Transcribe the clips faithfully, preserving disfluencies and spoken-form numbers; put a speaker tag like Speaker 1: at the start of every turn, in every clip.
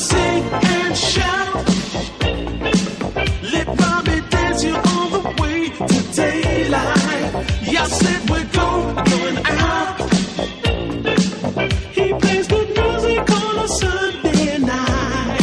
Speaker 1: sing and shout. Let Robbie dance you all the way to daylight. Y'all said we're going, going out. He plays good music on a Sunday night.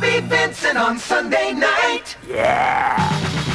Speaker 2: Robbie Vincent on Sunday night.
Speaker 1: Yeah.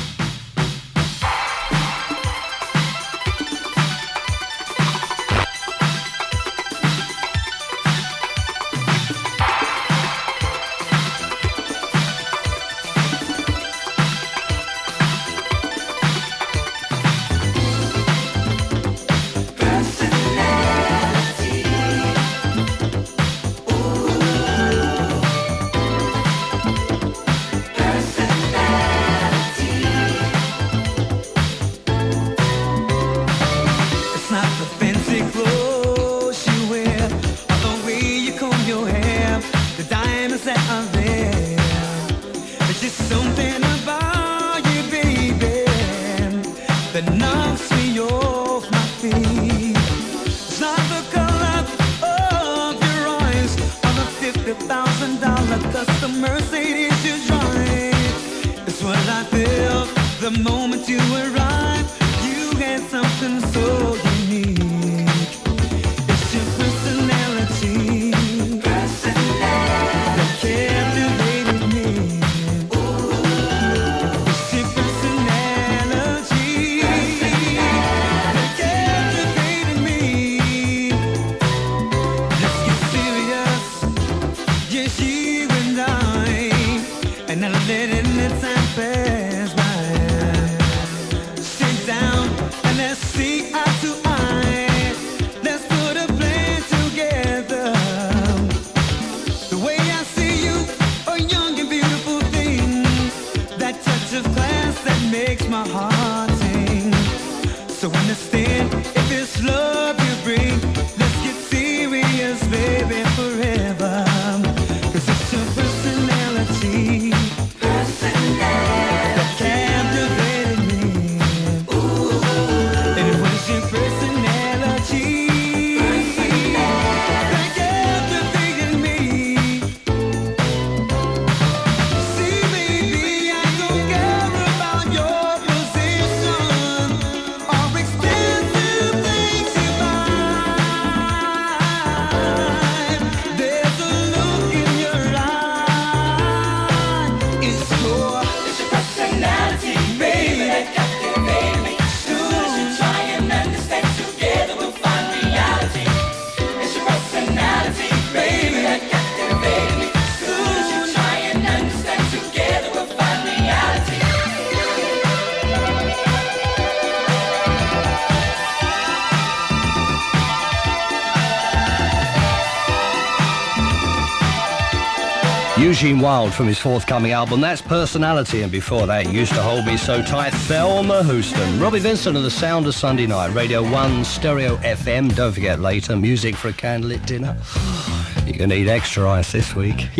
Speaker 3: Eugene Wilde from his forthcoming album, that's Personality, and before that, Used to Hold Me So Tight, Thelma Houston. Robbie Vincent and the Sound of Sunday Night, Radio one, Stereo F M. Don't forget later, music for a candlelit dinner. You're going to need extra ice this week.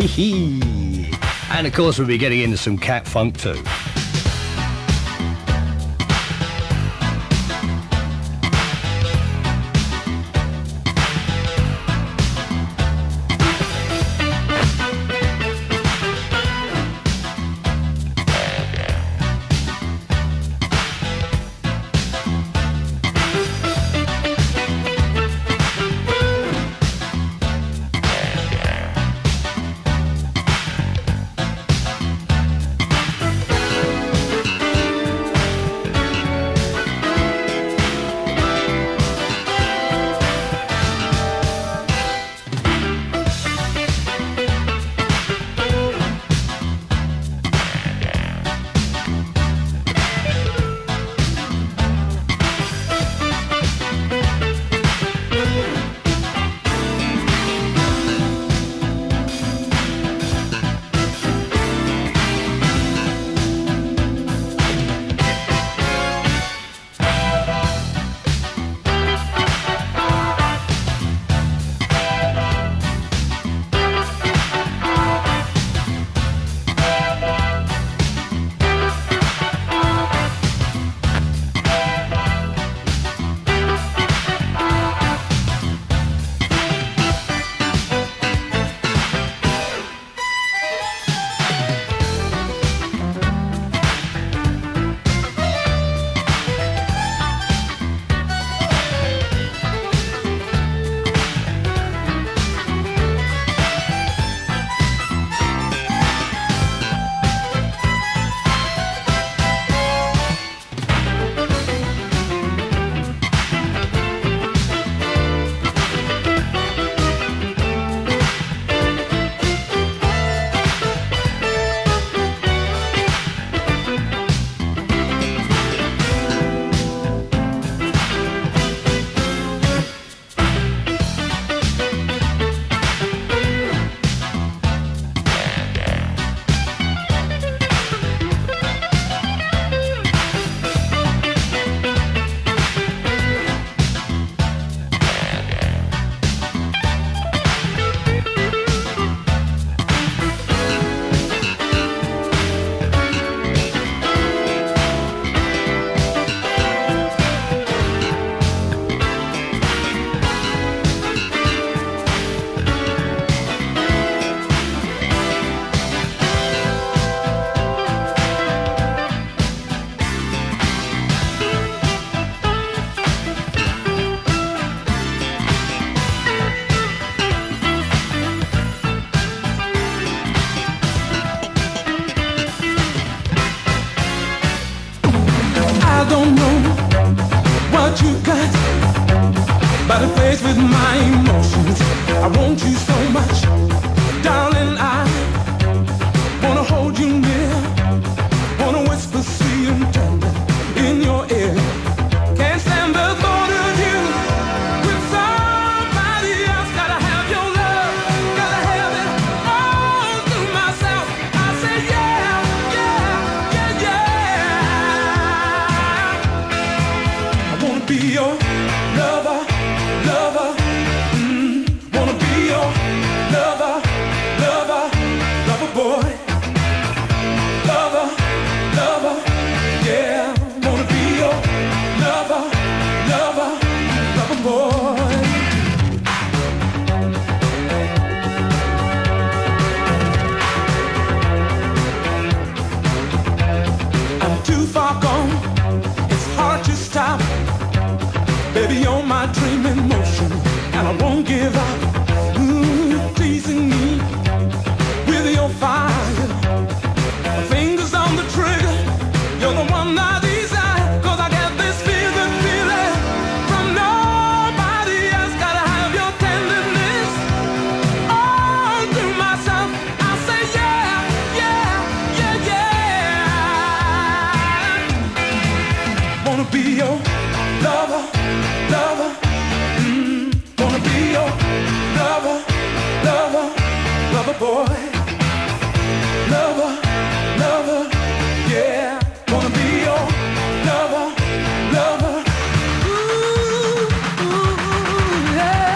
Speaker 3: And of course, we'll be getting into some cat funk too.
Speaker 1: with my emotions. I want you so much, darling. I wanna hold you near, wanna whisper sweet and tender in your ear. Can't stand the thought of you with somebody else. Gotta have your love, gotta have it all to myself. I say yeah, yeah, yeah, yeah. I wanna be your lover, lover. Mm, wanna be your lover, lover, lover boy. Lover, lover, yeah. Wanna be your lover, lover, lover boy. I'm too far gone, it's hard to stop. Baby, you're my dream in motion, and I won't give up. Ooh, teasing me with your fire. Fingers on the trigger, you're the one I desire. Cause I get this feeling, feeling from nobody else. Gotta have your tenderness all to myself. I say yeah, yeah, yeah, yeah. Wanna be your lover, lover. Mm, wanna be your lover, lover, lover boy. Lover, lover, yeah. Wanna be your lover, lover. Ooh, ooh, yeah.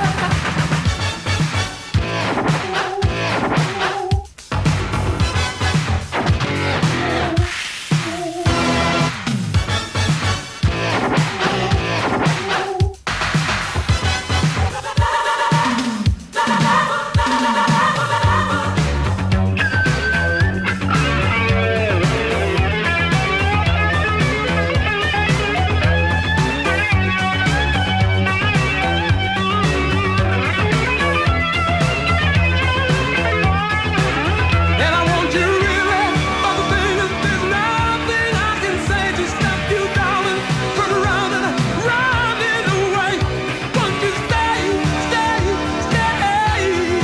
Speaker 1: And I want you really, but the thing is there's nothing I can say to stop you, darling. Turn around and run in away. Won't you stay, stay, stay?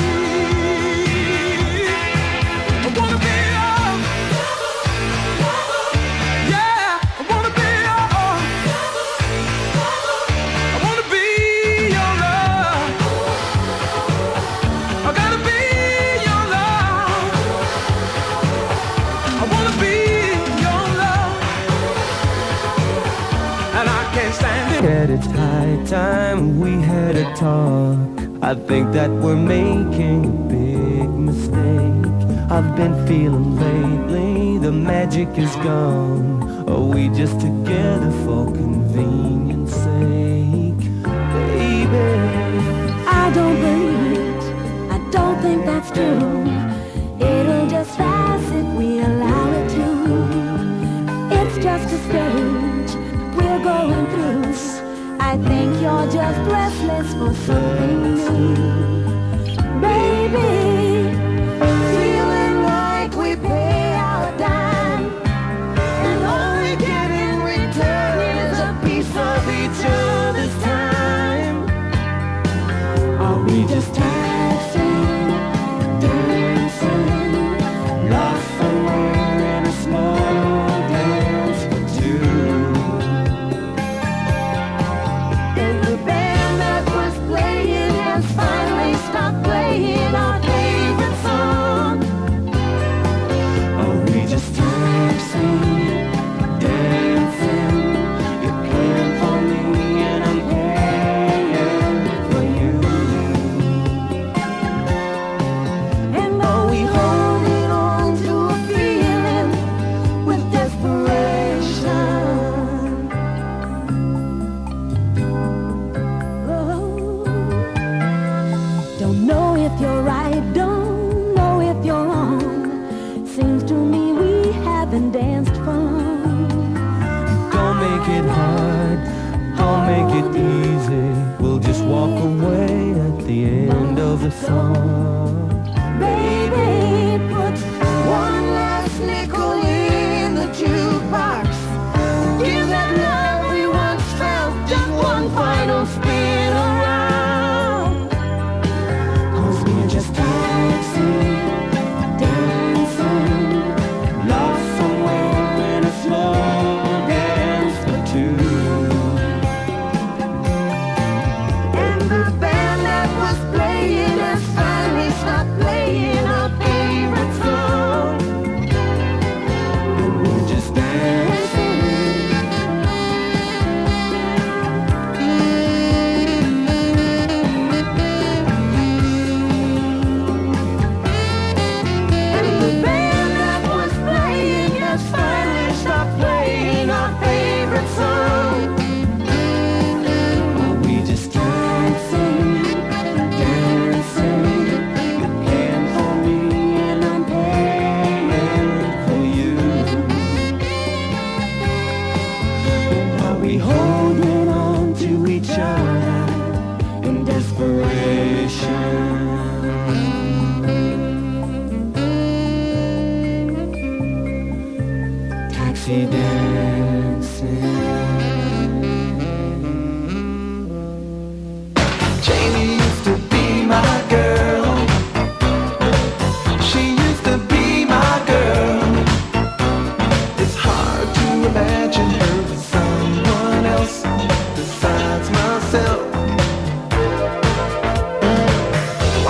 Speaker 1: I wanna be your yeah, I wanna be your I wanna be your love. I gotta be your love. I wanna be your love. And I can't stand it.
Speaker 4: Said it's high time we had a talk. I think that we're making a big mistake. I've been feeling lately the magic is gone. Are we just together for convenience sake? Baby,
Speaker 5: I don't believe it. I don't think that's true. It'll just pass if we allow it to. It's just a stage we're going through. I think you're just restless for something new. Baby, feeling like we pay our dime, and all we get in return is a piece of each other's time. Are we just dancing, dancing, lost somewhere in a small dance for two? And the band that was playing has finally stopped playing our favorite song. Are we just dancing, dancing? You're paying for me and I'm paying for you. And are we holding on to a feeling with desperation? Oh, don't know if you're right, don't know if you're wrong. Seems to me we haven't danced for long.
Speaker 4: don't make it hard, don't make it easy. We'll just walk away at the end of the song.
Speaker 5: Baby, put one last nickel in the jukebox. Give that love we once felt just one final spin around.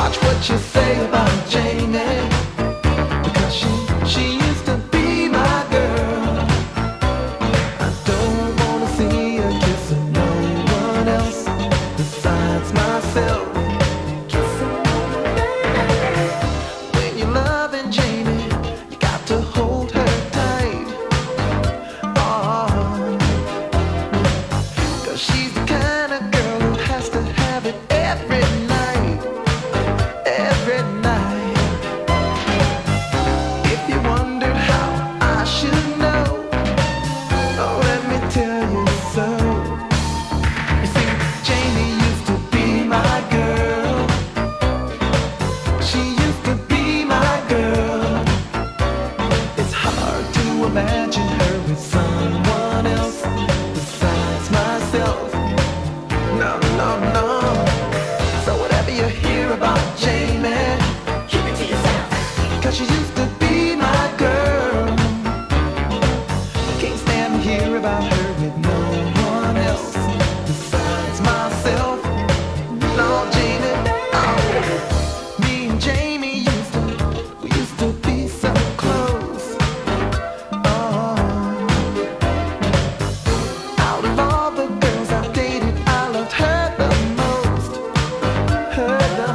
Speaker 2: Watch what you say about Jamie, because she, she used to be my girl. I don't wanna see her kissing no one else besides myself. When you're loving Jamie, you got to hold her tight. Oh, 'cause she's the kind of girl who has to have it every night, every night. If you wondered how I should know, oh, let me tell you so. You see, Jamie used to be my girl. She used to be my girl. It's hard to imagine her with someone else besides myself. No, no, no. So whatever you hear about Jamie, keep it to yourself, 'cause she used to be my girl. Can't stand to hear about her with no one else besides myself. No, Jamie, oh. Me and Jamie used to, we used to be so close. Oh. Out of all the girls I've dated, I loved her the most, her the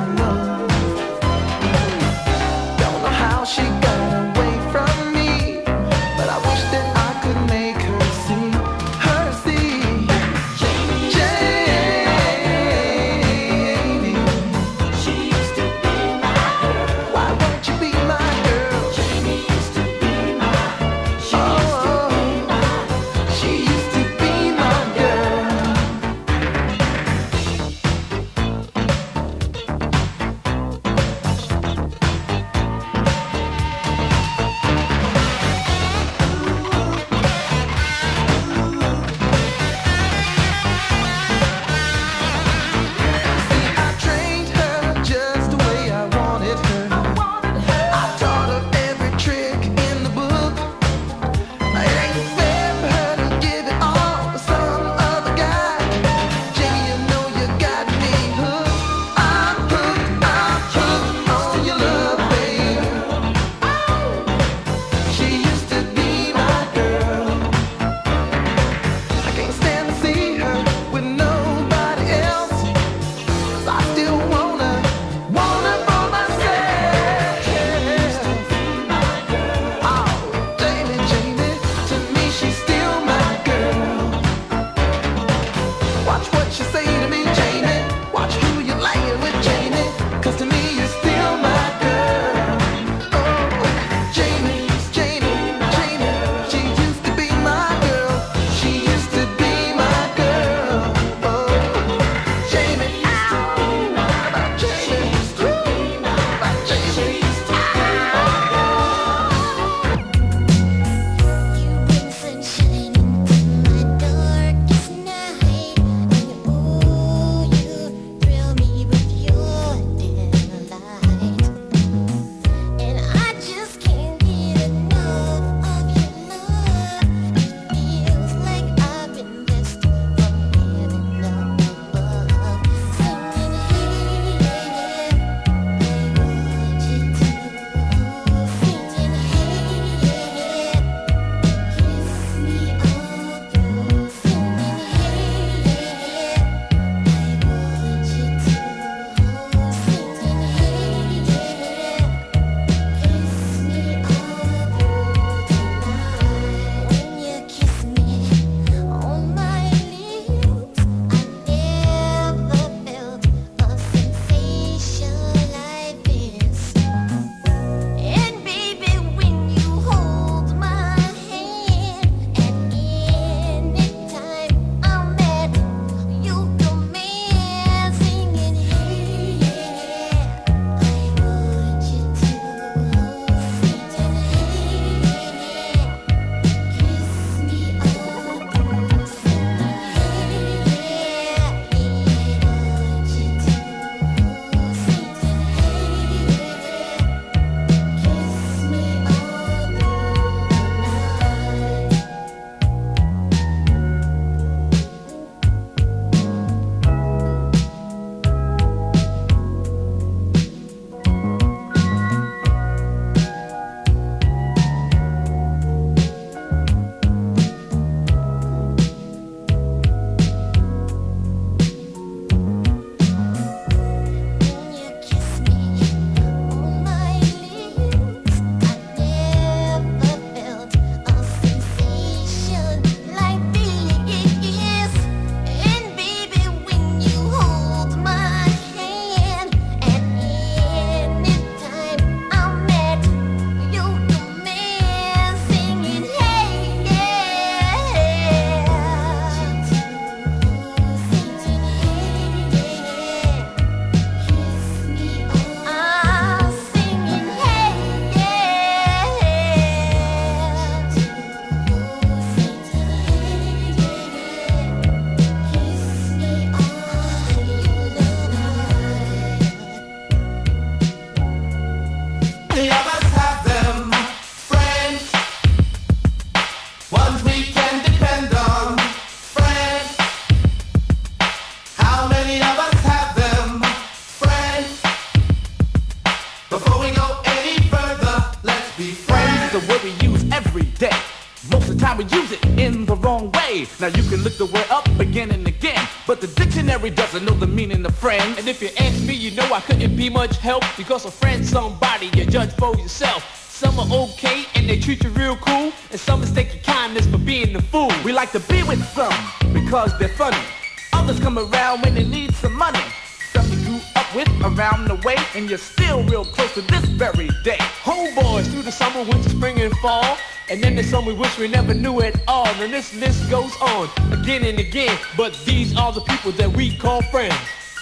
Speaker 2: Before we go any further, let's be friends.
Speaker 6: Friends is a word we use every day. Most of the time we use it in the wrong way. Now you can look the word up again and again, but the dictionary doesn't know the meaning of friend. And if you ask me, you know I couldn't be much help, because a friend's somebody you judge for yourself. Some are okay and they treat you real cool, and some mistake your kindness for being a fool. We like to be with some because they're funny. Others come around when they need some money. Some you grew up with around the way, and you're still real close to this very day. Homeboys through the summer, winter, spring, and fall. And then there's some we wish we never knew at all. And this list goes on again and again. But these are the people that we call friends.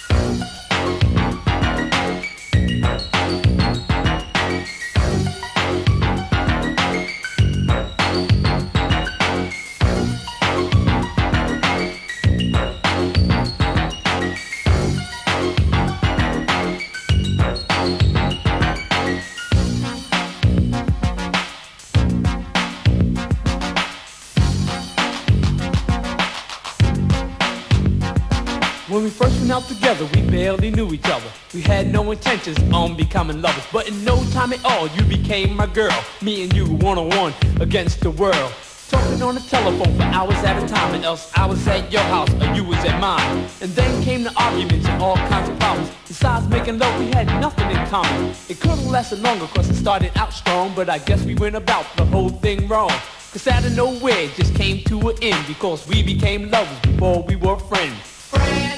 Speaker 6: When we first went out together, we barely knew each other. We had no intentions on becoming lovers, but in no time at all, you became my girl. Me and you one-on-one against the world. Talking on the telephone for hours at a time, and else I was at your house or you was at mine. And then came the arguments and all kinds of problems. Besides making love, we had nothing in common. It could have lasted longer cause it started out strong, but I guess we went about the whole thing wrong. Cause out of nowhere it just came to an end, because we became lovers before we were friends.
Speaker 2: Friends.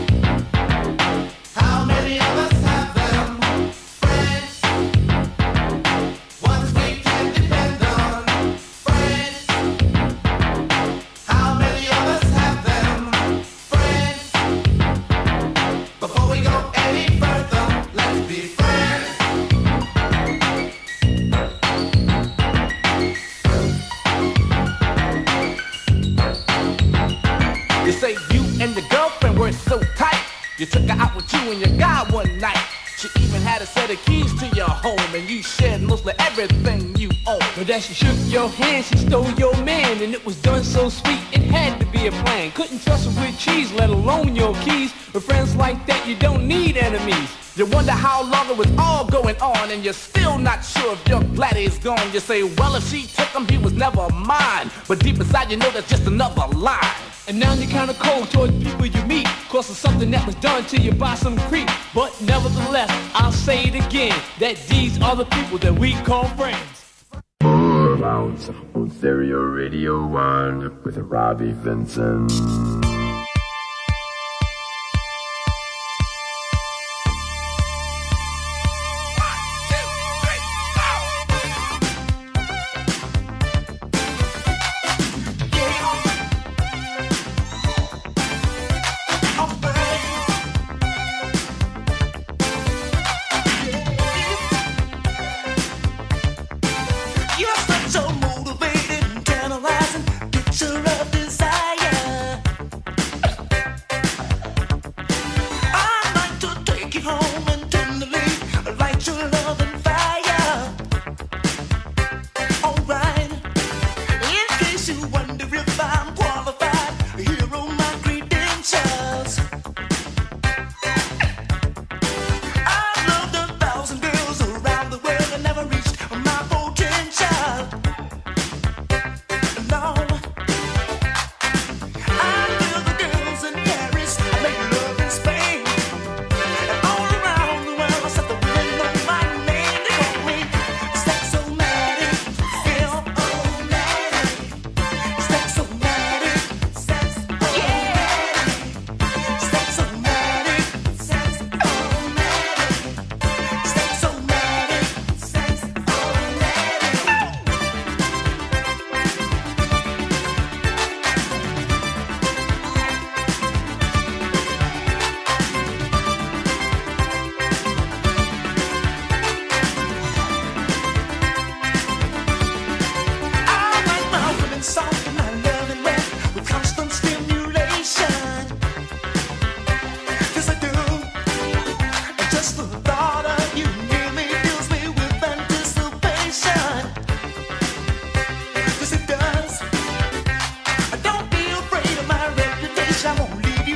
Speaker 2: How many of us have them? Friends. Ones we can depend on. Friends. How many of us have them? Friends. Before we go any further, let's be friends.
Speaker 6: You say you and the girlfriend were so tight, you took her out with you and your guy one night. She even had a set of keys to your home, and you shared mostly everything you own. But as she shook your hand, she stole your man, and it was done so sweet, it had to be a plan. Couldn't trust her with cheese, let alone your keys. With friends like that, you don't need enemies. You wonder how long it was all going on, and you're still not sure if your bladdy is gone. You say, well, if she took him, he was never mine. But deep inside, you know that's just another lie. And now you're kinda cold towards people you meet, cause of something that was done to you by some creep. But nevertheless, I'll say it again, that these are the people that we call friends.
Speaker 7: More Bounce on Stereo Radio one with Robbie Vincent.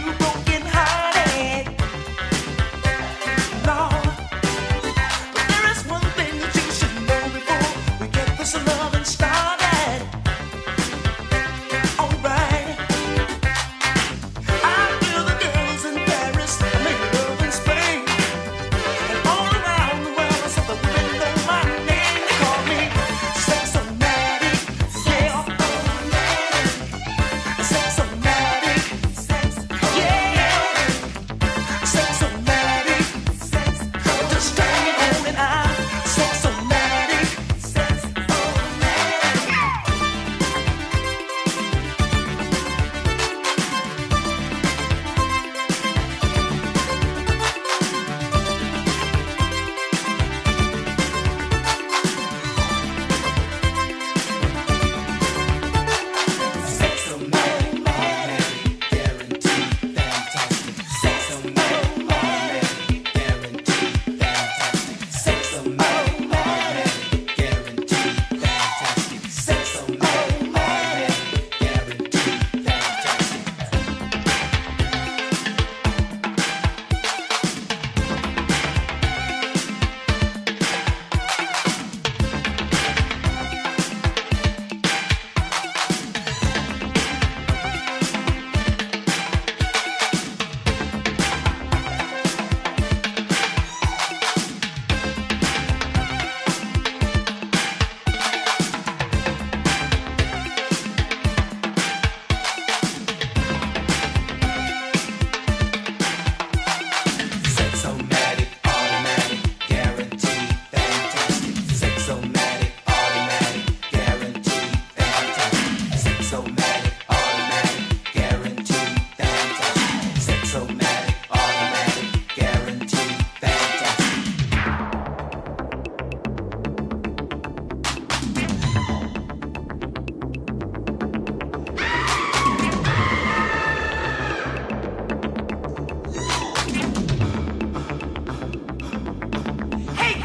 Speaker 2: There is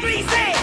Speaker 8: please say.